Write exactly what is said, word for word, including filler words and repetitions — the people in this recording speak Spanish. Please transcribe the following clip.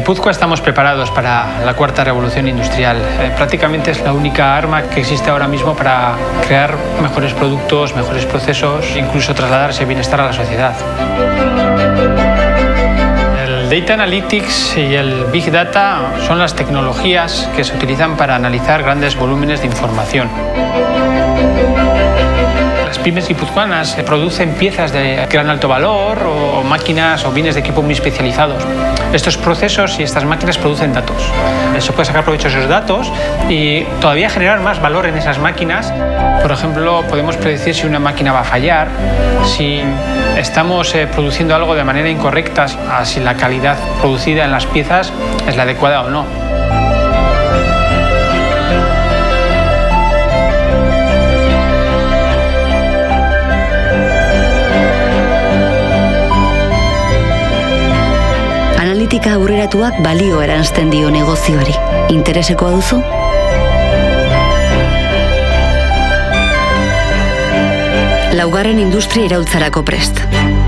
Guipúzcoa estamos preparados para la cuarta revolución industrial. Eh, prácticamente es la única arma que existe ahora mismo para crear mejores productos, mejores procesos, incluso trasladar ese bienestar a la sociedad. El Data Analytics y el Big Data son las tecnologías que se utilizan para analizar grandes volúmenes de información. Las pymes guipuzcoanas producen piezas de gran alto valor o máquinas o bienes de equipo muy especializados. Estos procesos y estas máquinas producen datos. Se puede sacar provecho de esos datos y todavía generar más valor en esas máquinas. Por ejemplo, podemos predecir si una máquina va a fallar, si estamos eh, produciendo algo de manera incorrecta, si la calidad producida en las piezas es la adecuada o no. Analitika aurreratuak balio eransten dio negozioari. Interesekoa duzu? Laugarren industria iraultzarako prest.